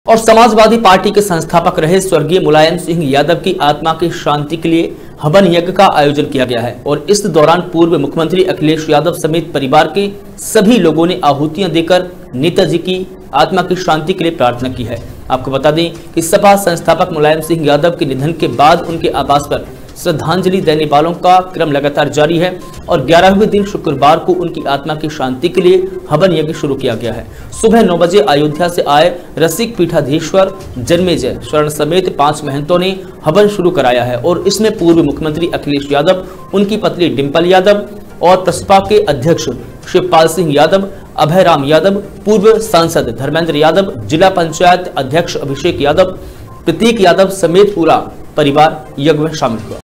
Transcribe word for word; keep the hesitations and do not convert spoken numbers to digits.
और समाजवादी पार्टी के संस्थापक रहे स्वर्गीय मुलायम सिंह यादव की आत्मा की शांति के लिए हवन यज्ञ का आयोजन किया गया है और इस दौरान पूर्व मुख्यमंत्री अखिलेश यादव समेत परिवार के सभी लोगों ने आहुतियां देकर नेताजी की आत्मा की शांति के लिए प्रार्थना की है। आपको बता दें कि सपा संस्थापक मुलायम सिंह यादव के निधन के बाद उनके आवास पर श्रद्धांजलि देने वालों का क्रम लगातार जारी है और ग्यारहवें दिन शुक्रवार को उनकी आत्मा की शांति के लिए हवन यज्ञ शुरू किया गया है। सुबह नौ बजे अयोध्या से आए रसिक पीठाधीश्वर जन्मेजय शरण समेत पांच महंतों ने हवन शुरू कराया है और इसमें पूर्व मुख्यमंत्री अखिलेश यादव, उनकी पत्नी डिंपल यादव और प्रसपा के अध्यक्ष शिवपाल सिंह यादव, अभय राम यादव, पूर्व सांसद धर्मेंद्र यादव, जिला पंचायत अध्यक्ष अभिषेक यादव, प्रतीक यादव समेत पूरा परिवार यज्ञ में शामिल हुआ।